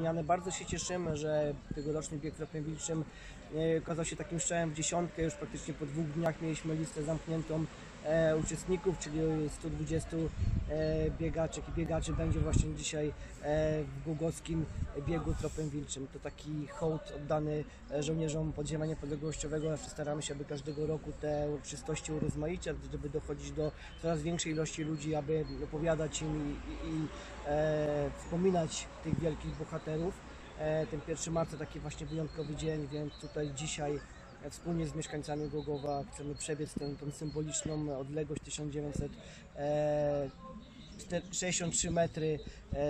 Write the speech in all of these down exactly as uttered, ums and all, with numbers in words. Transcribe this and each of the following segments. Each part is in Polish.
wspomniane. Bardzo się cieszymy, że tegoroczny bieg Tropem Wilczym okazał się takim strzałem w dziesiątkę. Już praktycznie po dwóch dniach mieliśmy listę zamkniętą e, uczestników, czyli stu dwudziestu e, biegaczek i biegaczy będzie właśnie dzisiaj e, w głogowskim biegu Tropem Wilczym. To taki hołd oddany żołnierzom podziemia niepodległościowego. Staramy się, aby każdego roku te uroczystości urozmaicić, żeby dochodzić do coraz większej ilości ludzi, aby opowiadać im i, i, i e, wspominać tych wielkich bohaterów. E, ten pierwszy marca taki właśnie wyjątkowy dzień, więc tutaj dzisiaj e, wspólnie z mieszkańcami Głogowa chcemy przebiec tę, tę symboliczną odległość tysiąc dziewięćset sześćdziesiąt trzy metry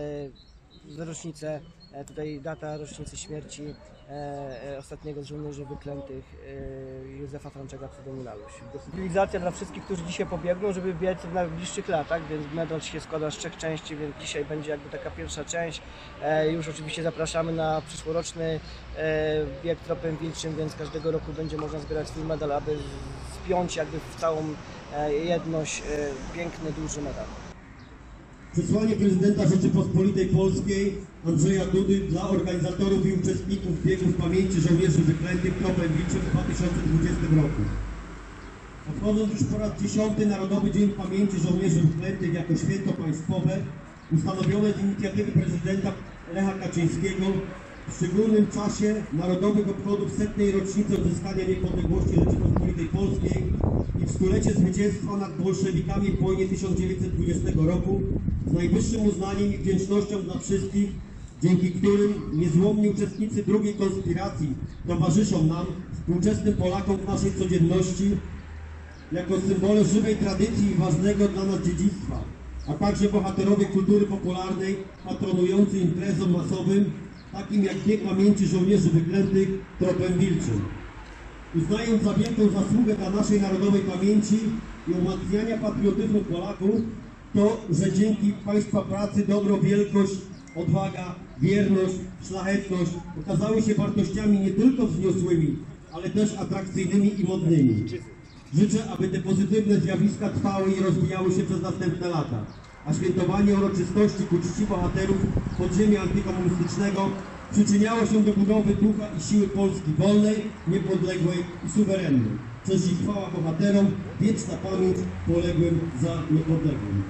w rocznicę, e, tutaj data rocznicy śmierci e, ostatniego z żołnierzy wyklętych e, Józefa Franczaka Pseudomilaluś. Cywilizacja dla wszystkich, którzy dzisiaj pobiegną, żeby biec w najbliższych latach, więc medal się składa z trzech części, więc dzisiaj będzie jakby taka pierwsza część. E, już oczywiście zapraszamy na przyszłoroczny e, bieg Tropem Wilczym, więc każdego roku będzie można zbierać swój medal, aby spiąć jakby w całą e, jedność e, piękny, duży medal. Przesłanie prezydenta Rzeczypospolitej Polskiej Andrzeja Dudy dla organizatorów i uczestników biegów pamięci żołnierzy wyklętych Tropem Wilczym w dwa tysiące dwudziestym roku. Obchodząc już po raz dziesiąty Narodowy Dzień Pamięci Żołnierzy Wyklętych jako święto państwowe, ustanowione z inicjatywy prezydenta Lecha Kaczyńskiego w szczególnym czasie narodowych obchodów setnej rocznicy odzyskania niepodległości Rzeczypospolitej Polskiej i w stulecie zwycięstwa nad bolszewikami w wojnie tysiąc dziewięćset dwudziestego roku z najwyższym uznaniem i wdzięcznością dla wszystkich, dzięki którym niezłomni uczestnicy drugiej konspiracji towarzyszą nam, współczesnym Polakom w naszej codzienności, jako symbole żywej tradycji i ważnego dla nas dziedzictwa, a także bohaterowie kultury popularnej patronujący imprezom masowym, takim jak bieg pamięci żołnierzy wyklętych Tropem Wilczym. Uznając za wielką zasługę dla naszej narodowej pamięci i umacniania patriotyzmu Polaków, to, że dzięki Państwa pracy dobro, wielkość, odwaga, wierność, szlachetność okazały się wartościami nie tylko wzniosłymi, ale też atrakcyjnymi i modnymi. Życzę, aby te pozytywne zjawiska trwały i rozwijały się przez następne lata, a świętowanie uroczystości ku czci bohaterów podziemia antykomunistycznego przyczyniało się do budowy ducha i siły Polski wolnej, niepodległej i suwerennej. Cześć i chwała bohaterom, wieczna pamięć poległym za niepodległym.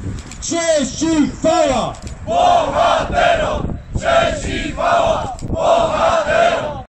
Cześć i chwała! Bohaterom! Cześć i chwała! Bohaterom!